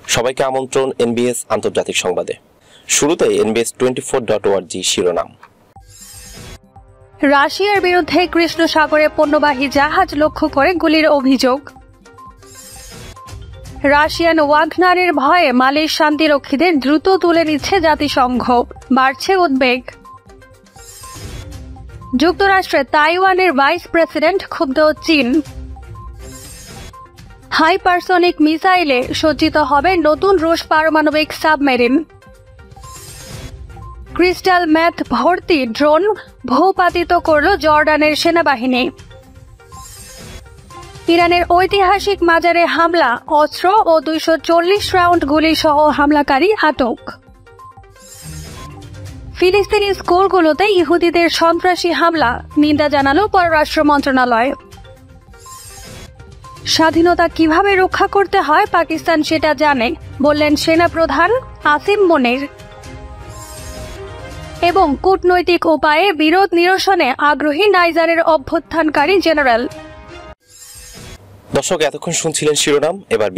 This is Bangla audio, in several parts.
সবাইকে আমন্ত্রণ NBS আন্তর্জাতিক সংবাদে। শুরুতে NBS24.org শিরোনাম। রাশিয়ার বিরুদ্ধে কৃষ্ণ সাগরে পণ্যবাহী জাহাজ লক্ষ্য করে গুলির অভিযোগ। রাশিয়ান ওয়াগনারের ভয়ে মালির শান্তিরক্ষীদের দ্রুত তুলে নিচ্ছে জাতিসংঘ, বাড়ছে উদ্বেগ। যুক্তরাষ্ট্রে তাইওয়ানের ভাইস প্রেসিডেন্ট ক্ষুব্ধ চীন। হাইপারসনিক মিসাইলে সজ্জিত হবে নতুন রুশ পারমাণবিক সাবমেরিন। ক্রিস্টাল ম্যাথ ভর্তি ড্রোন ভূপাতিত করল জর্ডানের সেনাবাহিনী। ইরানের ঐতিহাসিক মাজারে হামলা, অস্ত্র ও 240 রাউন্ড গুলি সহ হামলাকারী আটক। ফিলিস্তিনি স্কুলগুলোতে ইহুদিদের সন্ত্রাসী হামলা, নিন্দা জানালো পররাষ্ট্র মন্ত্রণালয়। স্বাধীনতা কিভাবে রক্ষা করতে হয় পাকিস্তান সেটা জানে, বললেন সেনাপ্রধান আসিম মনির। এবং কূটনৈতিক উপায়ে বিরোধ নিরসনে আগ্রহী নাইজারের অভ্যুত্থানকারী জেনারেল। দর্শক, এতক্ষণ শুনছিলেন শিরোনাম, এবার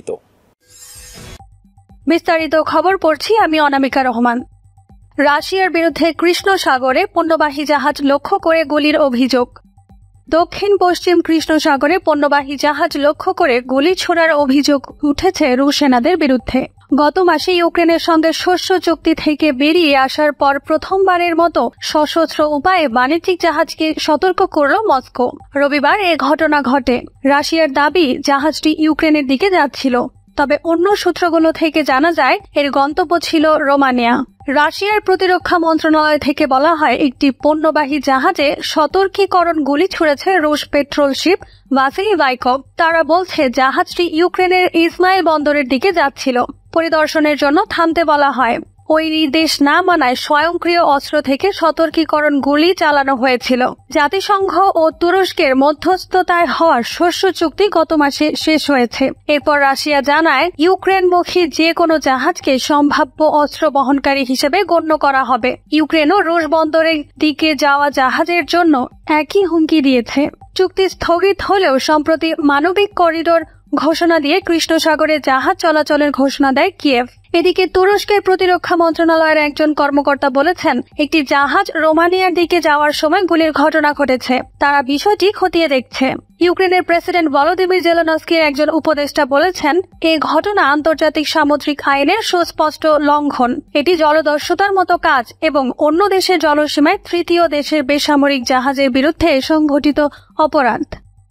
বিস্তারিত খবর পড়ছি আমি অনামিকা রহমান। রাশিয়ার বিরুদ্ধে কৃষ্ণ সাগরে পণ্যবাহী জাহাজ লক্ষ্য করে গুলির অভিযোগ। দক্ষিণ পশ্চিম কৃষ্ণ সাগরে পণ্যবাহী জাহাজ লক্ষ্য করে গুলি ছোড়ার অভিযোগ উঠেছে রুশ সেনাদের বিরুদ্ধে। গত মাসে ইউক্রেনের সঙ্গে শস্য চুক্তি থেকে বেরিয়ে আসার পর প্রথমবারের মতো সশস্ত্র উপায়ে বাণিজ্যিক জাহাজকে সতর্ক করল মস্কো। রবিবার এ ঘটনা ঘটে। রাশিয়ার দাবি জাহাজটি ইউক্রেনের দিকে যাচ্ছিল, তবে অন্য সূত্রগুলো থেকে জানা যায় এর গন্তব্য ছিল রোমানিয়া। রাশিয়ার প্রতিরক্ষা মন্ত্রণালয় থেকে বলা হয়, একটি পণ্যবাহী জাহাজে সতর্কীকরণ গুলি ছুড়েছে রুশ পেট্রোল শিপ ভাসিলি ভাইকভ। তারা বলছে জাহাজটি ইউক্রেনের ইসমাইল বন্দরের দিকে যাচ্ছিল। পরিদর্শনের জন্য থামতে বলা হয়। ওই নির্দেশ না মানায় স্বয়ংক্রিয় অস্ত্র থেকে সতর্কীকরণ গুলি চালানো হয়েছিল। জাতিসংঘ ও তুরস্কের মধ্যস্থতায় হওয়া শস্য চুক্তি গত মাসে শেষ হয়েছে। এরপর রাশিয়া জানায় ইউক্রেনমুখী যে কোনো জাহাজকে সম্ভাব্য অস্ত্র বহনকারী হিসেবে গণ্য করা হবে। ইউক্রেনও রুশ বন্দরের দিকে যাওয়া জাহাজের জন্য একই হুমকি দিয়েছে। চুক্তি স্থগিত হলেও সম্প্রতি মানবিক করিডোর ঘোষণা দিয়ে কৃষ্ণ সাগরে জাহাজ চলাচলের ঘোষণা দেয় কিয়েভ। এদিকে তুরস্কের প্রতিরক্ষা মন্ত্রণালয়ের একজন কর্মকর্তা বলেছেন, একটি জাহাজ রোমানিয়ার দিকে যাওয়ার সময় গুলির ঘটনা ঘটেছে। তারা বিষয়টি খতিয়ে দেখছে। ইউক্রেনের প্রেসিডেন্ট ভলোদিমির জেলেনস্কির একজন উপদেষ্টা বলেছেন, এই ঘটনা আন্তর্জাতিক সামুদ্রিক আইনের সুস্পষ্ট লঙ্ঘন। এটি জলদস্যুতার মতো কাজ এবং অন্য দেশের জলসীমায় তৃতীয় দেশের বেসামরিক জাহাজের বিরুদ্ধে সংঘটিত অপরাধ।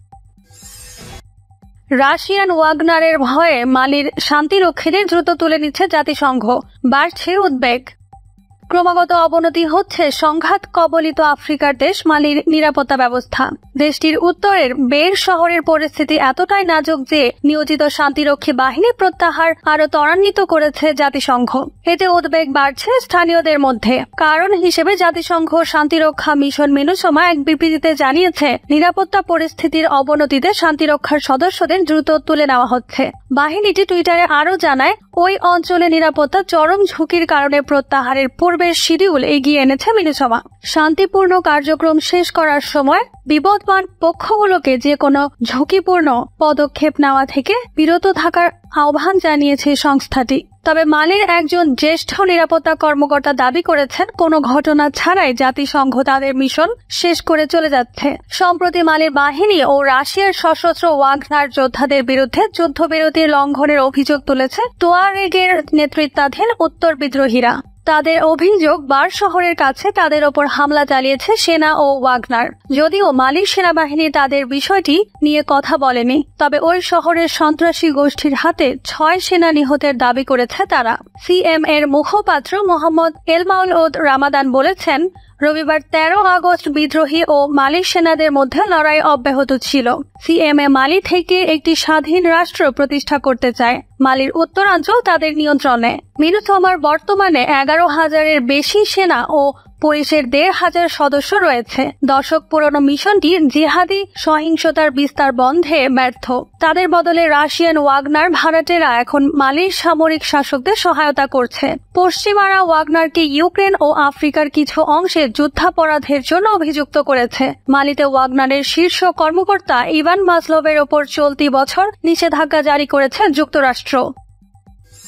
রাশিয়ান ওয়াগনারের ভয়ে মালির শান্তিরক্ষীদের দ্রুত তুলে নিচ্ছে জাতিসংঘ, বাড়ছে উদ্বেগ। ক্রমাগত অবনতি হচ্ছে সংঘাত কবলিত আফ্রিকার দেশ মালির নিরাপত্তা ব্যবস্থা। দেশটির উত্তরের বের শহরের পরিস্থিতি এতটাই নাজুক যে নিয়োজিত শান্তিরক্ষী বাহিনী প্রত্যাহার আরো ত্বরান্বিত করেছে জাতিসংঘ। এতে উদ্বেগ বাড়ছে স্থানীয়দের মধ্যে। কারণ হিসেবে জাতিসংঘ শান্তিরক্ষা মিশন মিনুসোমা এক বিবৃতিতে জানিয়েছে, নিরাপত্তা পরিস্থিতির অবনতিতে শান্তিরক্ষার সদস্যদের দ্রুত তুলে নেওয়া হচ্ছে। বাহিনীটি টুইটারে আরও জানায়, ওই অঞ্চলে নিরাপত্তা চরম ঝুঁকির কারণে প্রত্যাহারের পূর্বের শিডিউল এগিয়ে এনেছে মিনুসোমা। শান্তিপূর্ণ কার্যক্রম শেষ করার সময় বিবদমান পক্ষগুলোকে যে কোনো ঝুঁকিপূর্ণ পদক্ষেপ নেওয়া থেকে বিরত থাকার আহ্বান জানিয়েছে সংস্থাটি। তবে মালির একজন জ্যেষ্ঠ নিরাপত্তা কর্মকর্তা দাবি করেছেন, কোনো ঘটনা ছাড়াই জাতিসংঘ তাদের মিশন শেষ করে চলে যাচ্ছে। সম্প্রতি মালির বাহিনী ও রাশিয়ার সশস্ত্র ওয়াগনার যোদ্ধাদের বিরুদ্ধে যুদ্ধবিরতির লঙ্ঘনের অভিযোগ তুলেছে তুয়ারেগের নেতৃত্বাধীন উত্তর বিদ্রোহীরা। তাদের অভিযোগ, বার শহরের কাছে তাদের ওপর হামলা চালিয়েছে সেনা ও ওয়াগনার। যদিও মালির সেনাবাহিনী তাদের বিষয়টি নিয়ে কথা বলেনি, তবে ওই শহরের সন্ত্রাসী গোষ্ঠীর হাতে 6 সেনা নিহতের দাবি করেছে তারা। সিএম এর মুখপাত্র মোহাম্মদ এলমাউল রামাদান বলেছেন, রবিবার 13 আগস্ট বিদ্রোহী ও মালির সেনাদের মধ্যে লড়াই অব্যাহত ছিল। সিএমএ মালি থেকে একটি স্বাধীন রাষ্ট্র প্রতিষ্ঠা করতে চায়। মালির উত্তরাঞ্চল তাদের নিয়ন্ত্রণে। মিনুসোমার বর্তমানে 11,000-এর বেশি সেনা ও পুলিশের 1,500 সদস্য রয়েছে। দশক পুরনো মিশনটি জিহাদি সহিংসতার বিস্তার বন্ধে ব্যর্থ। তাদের বদলে রাশিয়ান ওয়াগনার ভাড়াটেরা এখন মালির সামরিক শাসকদের সহায়তা করছে। পশ্চিমারা ওয়াগনারকে ইউক্রেন ও আফ্রিকার কিছু অংশে যুদ্ধাপরাধের জন্য অভিযুক্ত করেছে। মালিতে ওয়াগনারের শীর্ষ কর্মকর্তা ইভান মাসলোভের ওপর চলতি বছর নিষেধাজ্ঞা জারি করেছে যুক্তরাষ্ট্র।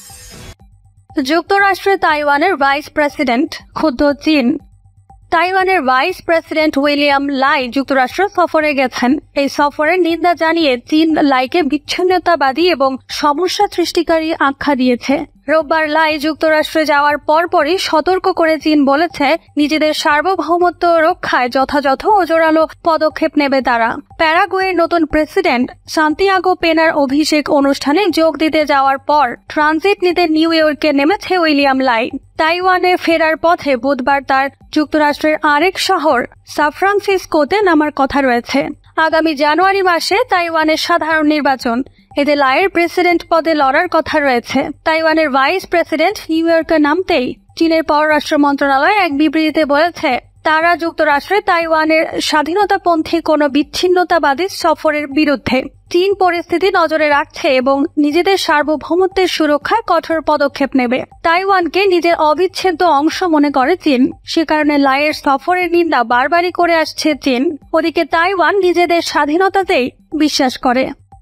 যুক্তরাষ্ট্রে তাইওয়ানের ভাইস প্রেসিডেন্ট ক্ষুব্ধ চীন। তাইওয়ানের ভাইস প্রেসিডেন্ট উইলিয়াম লাই যুক্তরাষ্ট্র সফরে গেছেন। এই সফরের নিন্দা জানিয়ে চীন লাইকে বিচ্ছিন্নতাবাদী এবং সমস্যা সৃষ্টিকারী আখ্যা দিয়েছে। রোববার লাই যুক্তরাষ্ট্রে যাওয়ার পরপরই সতর্ক করে চীন বলেছে নিজেদের সার্বভৌমত্ব রক্ষায় যথাযথ ও জোরালো পদক্ষেপ নেবে তারা। প্যারাগুয়ের নতুন প্রেসিডেন্ট সান্তিয়াগো পেনার অভিষেক অনুষ্ঠানে যোগ দিতে যাওয়ার পর ট্রানজিট নিতে নিউ ইয়র্কে নেমেছে উইলিয়াম লাই। তাইওয়ানে ফেরার পথে বুধবার তার যুক্তরাষ্ট্রের আরেক শহর সান ফ্রান্সিসকোতে নামার কথা রয়েছে। আগামী জানুয়ারি মাসে তাইওয়ানের সাধারণ নির্বাচন, এতে লাইয়ের প্রেসিডেন্ট পদে লড়ার কথা রয়েছে। তাইওয়ানের ভাইস প্রেসিডেন্ট নিউ ইয়র্কে নামতেই চীনের পররাষ্ট্র মন্ত্রণালয় এক বিবৃতিতে বলেছে তারা যুক্তরাষ্ট্রে তাইওয়ানের স্বাধীনতাপন্থী কোনো বিচ্ছিন্নতাবাদী সফরের বিরুদ্ধে চীন পরিস্থিতি নজরে রাখছে এবং নিজেদের সার্বভৌমত্বের সুরক্ষায় কঠোর পদক্ষেপ নেবে। তাইওয়ানকে নিজের অবিচ্ছেদ্য অংশ মনে করে চীন, সে কারণে লাইয়ের সফরের নিন্দা বারবারই করে আসছে চীন। ওদিকে তাইওয়ান নিজেদের স্বাধীনতাতেই বিশ্বাস করে।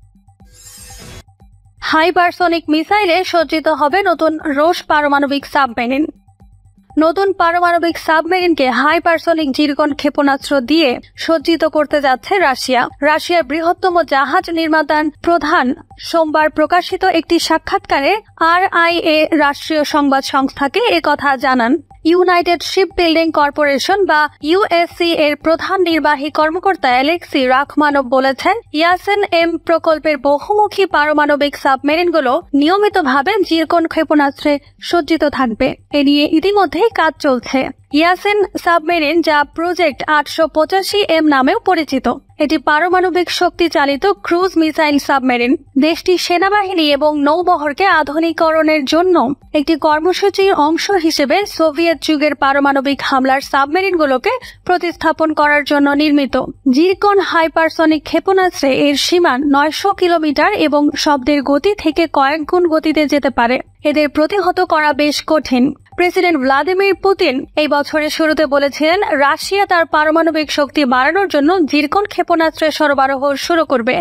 হাইপারসনিক মিসাইলে সজ্জিত হবে নতুন রুশ পারমাণবিক সাবমেরিন। নতুন পারমাণবিক সাবমেরিনকে হাইপারসনিক জিরকন ক্ষেপণাস্ত্র দিয়ে সজ্জিত করতে যাচ্ছে রাশিয়া। রাশিয়ার বৃহত্তম জাহাজ নির্মাতার প্রধান সোমবার প্রকাশিত একটি সাক্ষাৎকারে RIA রাষ্ট্রীয় সংবাদ সংস্থাকে একথা জানান। ইউনাইটেড শিপ বিল্ডিং কর্পোরেশন বা USC এর প্রধান নির্বাহী কর্মকর্তা অ্যালেক্সি রাখমানভ বলেছেন ইয়াসেন M প্রকল্পের বহুমুখী পারমাণবিক সাবমেরিনগুলো নিয়মিতভাবে জিরকন ক্ষেপণাস্ত্রে সজ্জিত থাকবে। এ নিয়ে ইতিমধ্যেই কাজ চলছে। ইয়াসেন সাবমেরিন, যা প্রজেক্ট 885M নামেও পরিচিত, এটি পারমাণবিক শক্তি চালিত ক্রুজ মিসাইল সাবমেরিন। দেশটির সেনাবাহিনী এবং নৌবহরকে আধুনিকরণের জন্য একটি কর্মসূচির অংশ হিসেবে সোভিয়েত যুগের পারমাণবিক হামলার সাবমেরিনগুলোকে প্রতিস্থাপন করার জন্য নির্মিত। জিরকন হাইপারসনিক ক্ষেপণাস্ত্রে এর সীমা 900 কিলোমিটার এবং শব্দের গতি থেকে কয়েক গুণ গতিতে যেতে পারে। এদের প্রতিহত করা বেশ কঠিন। প্রেসিডেন্ট ভ্লাদিমির পুতিন এই বছরের শুরুতে বলেছিলেন রাশিয়া তার পারমাণবিক শক্তি বাড়ানোর জন্য জিরকন ক্ষেপণাস্ত্রের সরবরাহ শুরু করবে।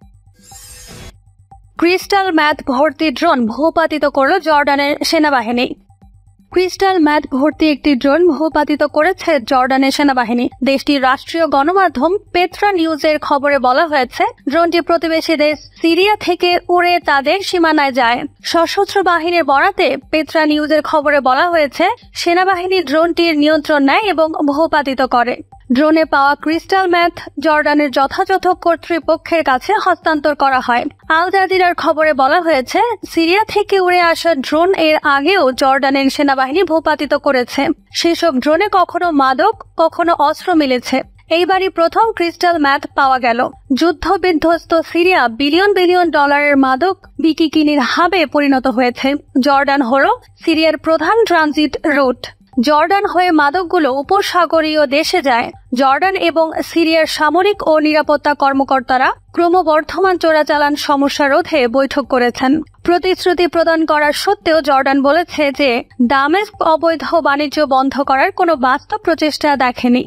ক্রিস্টাল ম্যাথ ভর্তি ড্রোন ভূপাতিত করল জর্ডানের সেনাবাহিনী। ক্রিস্টাল ম্যাথ ভর্তি একটি ড্রোন ভূপাতিত করেছে জর্ডানের সেনাবাহিনী। দেশটির রাষ্ট্রীয় গণমাধ্যম পেট্রা নিউজের খবরে বলা হয়েছে ড্রোনটি প্রতিবেশী দেশ সিরিয়া থেকে উড়ে তাদের সীমানায় যায়। সশস্ত্র বাহিনীর বরাতে পেট্রা নিউজের খবরে বলা হয়েছে সেনাবাহিনী ড্রোনটির নিয়ন্ত্রণ নেয় এবং ভূপাতিত করে। ড্রোনে পাওয়া ক্রিস্টাল ম্যাথ জর্ডানের যথাযথ কর্তৃপক্ষের কাছে হস্তান্তর করা হয়। আল জাজিরার খবরে বলা হয়েছে সিরিয়া থেকে উড়ে আসা ড্রোন এর আগেও জর্ডানের সেনাবাহিনী ভূপাতিত করেছে। সেসব ড্রোনে কখনো মাদক, কখনো অস্ত্র মিলেছে। এইবারই প্রথম ক্রিস্টাল ম্যাথ পাওয়া গেল। যুদ্ধ বিধ্বস্ত সিরিয়া বিলিয়ন বিলিয়ন ডলারের মাদক বিকিকিনির হাবে পরিণত হয়েছে। জর্ডান হল সিরিয়ার প্রধান ট্রানজিট রুট। জর্ডান হয়ে মাদকগুলো উপসাগরীয় দেশে যায়। জর্ডান এবং সিরিয়ার সামরিক ও নিরাপত্তা কর্মকর্তারা ক্রমবর্ধমান চোরাচালান সমস্যা রোধে বৈঠক করেছেন। প্রতিশ্রুতি প্রদান করার সত্ত্বেও জর্ডান বলেছে যে দামেস্ক অবৈধ বাণিজ্য বন্ধ করার কোনো বাস্তব প্রচেষ্টা দেখেনি।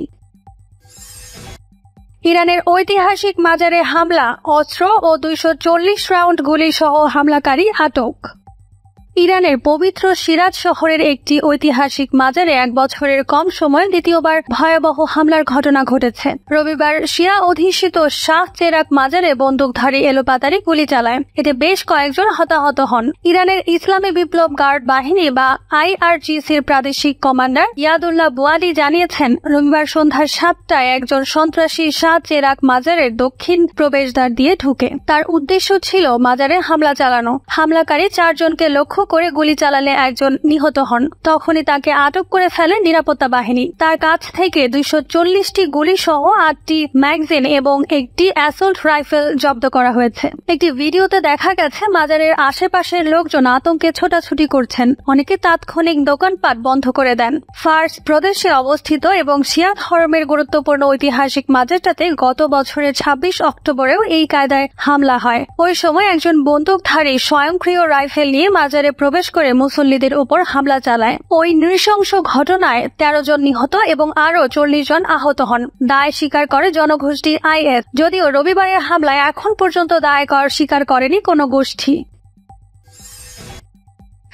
ইরানের ঐতিহাসিক মাজারে হামলা, অস্ত্র ও 240 রাউন্ড গুলি সহ হামলাকারী আটক। ইরানের পবিত্র সিরাজ শহরের একটি ঐতিহাসিক মাজারে 1 বছরের কম সময়ে দ্বিতীয়বার ভয়াবহ হামলার ঘটনা ঘটেছে। রবিবার শিয়া অধিষ্ঠিত শাহ চেরাক মাজারে বন্দুকধারী এলোপাতাড়ি গুলি চালায়। এতে বেশ কয়েকজন হতাহত হন। ইরানের ইসলামী বিপ্লব গার্ড বাহিনী বা IRGCর প্রাদেশিক কমান্ডার ইয়াদুল্লাহ বুয়ালি জানিয়েছেন রবিবার সন্ধ্যা 7টায় একজন সন্ত্রাসী শাহ চেরাক মাজারের দক্ষিণ প্রবেশদ্বার দিয়ে ঢুকে। তার উদ্দেশ্য ছিল মাজারে হামলা চালানো। হামলাকারী 4 জনকে লক্ষ্য করে গুলি চালালে একজন নিহত হন। তখনই তাকে আটক করে ফেলে নিরাপত্তা বাহিনী। তার কাছ থেকে 240টি গুলি সহ 8টি ম্যাগাজিন এবং একটি অ্যাসল্ট রাইফেল জব্দ করা হয়েছে। একটি ভিডিওতে দেখা গেছে মাজারের আশেপাশের লোকজন আতঙ্কে ছোটাছুটি করছেন। অনেকে তাৎক্ষণিক দোকানপাট বন্ধ করে দেন। ফার্স প্রদেশে অবস্থিত এবং শিয়া ধর্মের গুরুত্বপূর্ণ ঐতিহাসিক মাজারটাতে গত বছরের 26 অক্টোবরেও এই কায়দায় হামলা হয়। ওই সময় একজন বন্দুকধারী স্বয়ংক্রিয় রাইফেল নিয়ে মাজারে প্রবেশ করে মুসল্লিদের উপর হামলা চালায়। ওই নৃশংস ঘটনায় 13 জন নিহত এবং আরও 40 জন আহত হন। দায় স্বীকার করে জনগোষ্ঠী IS, যদিও রবিবারের হামলায় এখন পর্যন্ত দায় স্বীকার করেনি কোনো গোষ্ঠী।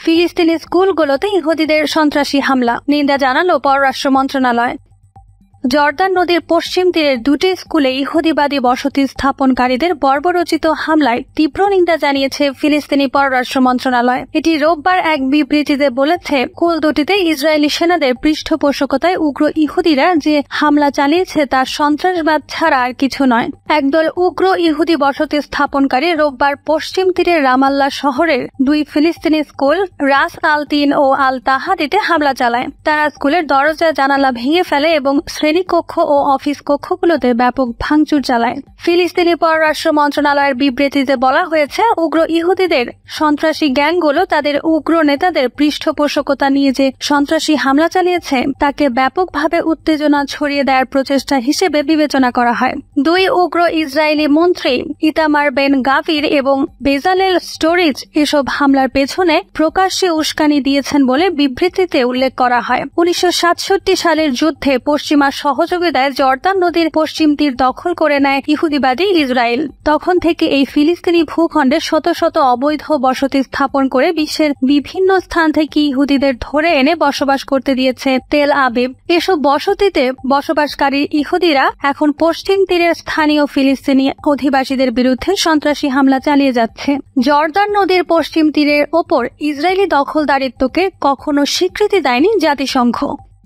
ফিলিস্তিনি স্কুলগুলোতে ইহুদিদের সন্ত্রাসী হামলা, নিন্দা জানালো পররাষ্ট্র মন্ত্রণালয়। জর্দান নদীর পশ্চিম তীরের দুটি স্কুলে ইহুদিবাদী বসতি স্থাপনকারীদের বর্বরচিত হামলায় তীব্র নিন্দা জানিয়েছে ফিলিস্তিনি পররাষ্ট্র মন্ত্রণালয়। এটি রোববার এক বিবৃতিতে বলেছে, স্কুল দুটিতে ইসরায়েলি সেনাদের পৃষ্ঠপোষকতায় উগ্র ইহুদিরা যে হামলা চালিয়েছে তা সন্ত্রাসবাদ ছাড়া আর কিছু নয়। একদল উগ্র ইহুদি বসতি স্থাপনকারী রোববার পশ্চিম তীরের রামাল্লা শহরের দুই ফিলিস্তিনি স্কুল রাস আল তিন ও আল তাহাদিতে হামলা চালায়। তারা স্কুলের দরজা জানালা ভেঙে ফেলে এবং শ্রেণীকক্ষ ও অফিস কক্ষগুলোতে ব্যাপক ভাঙচুর চালায়। ফিলিস্তিনি পররাষ্ট্র মন্ত্রণালয়ের বিবৃতিতে বলা হয়েছে, উগ্র ইহুদিদের সন্ত্রাসী গ্যাংগুলো তাদের উগ্র নেতাদের পৃষ্ঠপোষকতা নিয়ে যে সন্ত্রাসী হামলা চালিয়েছে তাকে ব্যাপকভাবে উত্তেজনা ছড়িয়ে দেওয়ার প্রচেষ্টা হিসেবে বিবেচনা করা হয়। দুই উগ্র ইসরায়েলি মন্ত্রী ইতামার বেন গাভির এবং বেজালেল স্টোরিজ এসব হামলার পেছনে প্রকাশ্যে উস্কানি দিয়েছেন বলে বিবৃতিতে উল্লেখ করা হয়। 1967 সালের যুদ্ধে পশ্চিমা সহযোগিতায় জর্দান নদীর পশ্চিম তীর দখল করে নেয় ইহুদিবাদী ইসরায়েল। তখন থেকে এই ফিলিস্তিনি ভূখণ্ডে শত শত অবৈধ বসতি স্থাপন করে বিশ্বের বিভিন্ন স্থান থেকে ইহুদিদের ধরে এনে বসবাস করতে দিয়েছে তেল আবিব। এসব বসতিতে বসবাসকারী ইহুদিরা এখন পশ্চিম তীরের স্থানীয় ফিলিস্তিনি অধিবাসীদের বিরুদ্ধে সন্ত্রাসী হামলা চালিয়ে যাচ্ছে। জর্দান নদীর পশ্চিম তীরের ওপর ইসরায়েলি দখলদারিত্বকে কখনো স্বীকৃতি দেয়নি জাতিসংঘ।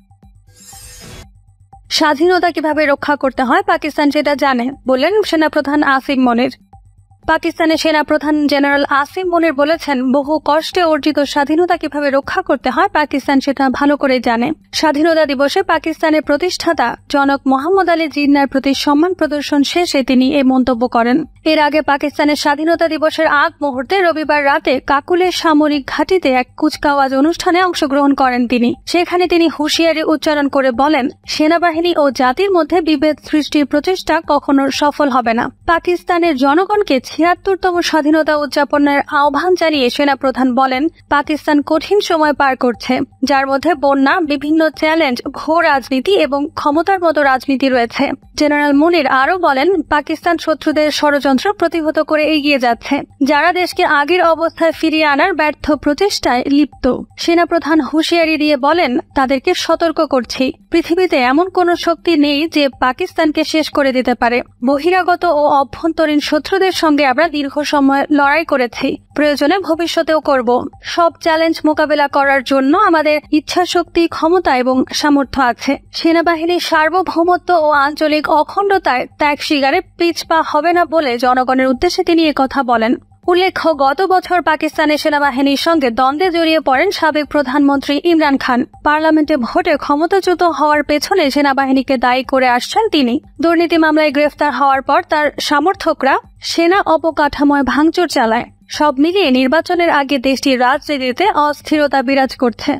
স্বাধীনতা কিভাবে রক্ষা করতে হয় পাকিস্তান সেটা জানে, বললেন সেনাপ্রধান আসিম মনির। পাকিস্তানের সেনাপ্রধান জেনারেল আসিম মনির বলেছেন, বহু কষ্টে অর্জিত স্বাধীনতা কিভাবে রক্ষা করতে হয় পাকিস্তান সেটা ভালো করে জানে। স্বাধীনতা দিবসে পাকিস্তানের প্রতিষ্ঠাতা জনক মোহাম্মদ আলী জিন্নার প্রতি সম্মান প্রদর্শন শেষে তিনি এই মন্তব্য করেন। এর আগে পাকিস্তানের স্বাধীনতা দিবসের আগ মুহূর্তে রবিবার রাতে কাকুলের সামরিক ঘাঁটিতে এক কুচকাওয়াজ অনুষ্ঠানে অংশগ্রহণ করেন তিনি। সেখানে তিনি হুঁশিয়ারি উচ্চারণ করে বলেন, সেনাবাহিনী ও জাতির মধ্যে বিভেদ সৃষ্টির প্রচেষ্টা কখনো সফল হবে না। পাকিস্তানের জনগণকে ৭৬তম স্বাধীনতা উদযাপনের আহ্বান জানিয়ে সেনাপ্রধান বলেন, পাকিস্তান কঠিন সময় পার করছে, যার মধ্যে বন্যা, বিভিন্ন চ্যালেঞ্জ, ঘোর রাজনীতি এবং ক্ষমতার মতো রাজনীতি রয়েছে। জেনারেল মুনির আরও বলেন, পাকিস্তান শত্রুদের ষড়যন্ত্র প্রতিহত করে এগিয়ে যাচ্ছে, যারা দেশকে আগের অবস্থায় ফিরিয়ে আনার ব্যর্থ প্রচেষ্টায় লিপ্ত। সেনাপ্রধান হুঁশিয়ারি দিয়ে বলেন, তাদেরকে সতর্ক করছি, পৃথিবীতে এমন কোন শক্তি নেই যে পাকিস্তানকে শেষ করে দিতে পারে। বহিরাগত ও অভ্যন্তরীণ শত্রুদের সঙ্গে আমরা দীর্ঘ সময় লড়াই করেছি, প্রয়োজনে ভবিষ্যতেও করব। সব চ্যালেঞ্জ মোকাবেলা করার জন্য আমাদের ইচ্ছাশক্তি, ক্ষমতা এবং সামর্থ্য আছে। সেনাবাহিনীর সার্বভৌমত্ব ও আঞ্চলিক অখণ্ডতায় ত্যাগ স্বীকারে পিছপা হবে না বলে জনগণের উদ্দেশ্যে তিনি একথা বলেন। উল্লেখ্য, গত বছর পাকিস্তানের সেনাবাহিনীর সঙ্গে দ্বন্দ্বে জড়িয়ে পড়েন সাবেক প্রধানমন্ত্রী ইমরান খান। পার্লামেন্টে ভোটে ক্ষমতাচ্যুত হওয়ার পেছনে সেনাবাহিনীকে দায়ী করে আসছেন তিনি। দুর্নীতি মামলায় গ্রেফতার হওয়ার পর তার সমর্থকরা সেনা অবকাঠামোয় ভাঙচুর চালায়। সব মিলিয়ে নির্বাচনের আগে দেশটির রাজনীতিতে অস্থিরতা বিরাজ করছে।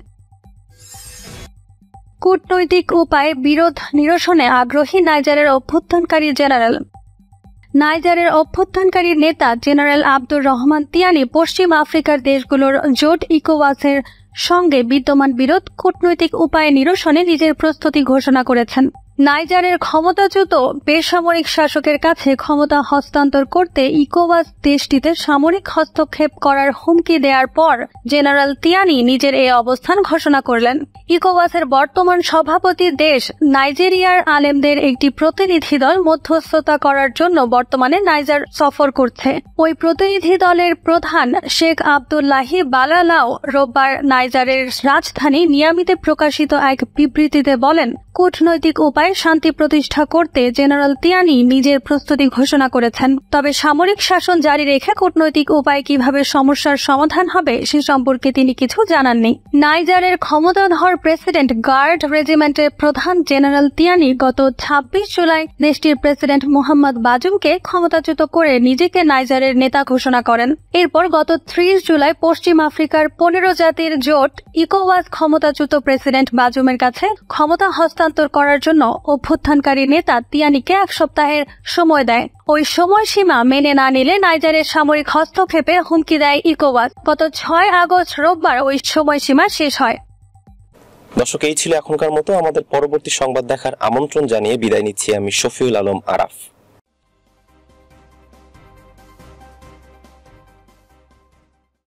কূটনৈতিক উপায়ে বিরোধ নিরসনে আগ্রহী নাইজারের অভ্যুত্থানকারী জেনারেল। নাইজারের অভ্যুত্থানকারী নেতা জেনারেল আব্দুর রহমান তিয়ানি পশ্চিম আফ্রিকার দেশগুলোর জোট ইকোওয়াসের সঙ্গে বিদ্যমান বিরোধ কূটনৈতিক উপায়ে নিরসনে নিজের প্রস্তুতি ঘোষণা করেছেন। নাইজারের ক্ষমতাচ্যুত বেসামরিক শাসকের কাছে ক্ষমতা হস্তান্তর করতে ইকোওয়াস দেশটিতে সামরিক হস্তক্ষেপ করার হুমকি দেওয়ার পর জেনারেল তিয়ানি নিজের এই অবস্থান ঘোষণা করলেন। ইকোওয়াসের বর্তমান সভাপতি দেশ নাইজেরিয়ার আলেমদের একটি প্রতিনিধি দল মধ্যস্থতা করার জন্য বর্তমানে নাইজার সফর করছে। ওই প্রতিনিধি দলের প্রধান শেখ আব্দুল্লাহি বালালাও রোববার নাইজারের রাজধানী নিয়ামিতে প্রকাশিত এক বিবৃতিতে বলেন, কূটনৈতিক উপায়ে শান্তি প্রতিষ্ঠা করতে জেনারেল তিয়ানি নিজের প্রস্তুতি ঘোষণা করেছেন। তবে সামরিক শাসন জারি রেখে কূটনৈতিক উপায়ে কিভাবে সমস্যার সমাধান হবে সে সম্পর্কে তিনি কিছু জানাননি। নাইজারের ক্ষমতাধর প্রেসিডেন্ট গার্ড রেজিমেন্টের প্রধান জেনারেল তিয়ানি গত ২৬ জুলাই দেশটির প্রেসিডেন্ট মোহাম্মদ বাজুমকে ক্ষমতাচ্যুত করে নিজেকে নাইজারের নেতা ঘোষণা করেন। এরপর গত ৩০ জুলাই পশ্চিম আফ্রিকার ১৫ জাতির জোট ইকোওয়াস ক্ষমতাচ্যুত প্রেসিডেন্ট বাজুমের কাছে ক্ষমতা হস্তান্তর করার জন্য অভ্যুত্থানকারী নেতা তিয়ানিকে ১ সপ্তাহের সময় দেয়। ওই সময়সীমা মেনে না নিলে নাইজারের সামরিক হস্তক্ষেপের হুমকি দেয় ইকোওয়াস। গত ৬ আগস্ট রোববার ওই সময়সীমা শেষ হয়। দর্শক, এই ছিল এখনকার মতো। আমাদের পরবর্তী সংবাদ দেখার আমন্ত্রণ জানিয়ে বিদায় নিচ্ছি আমি শফিউল আলম আরাফ।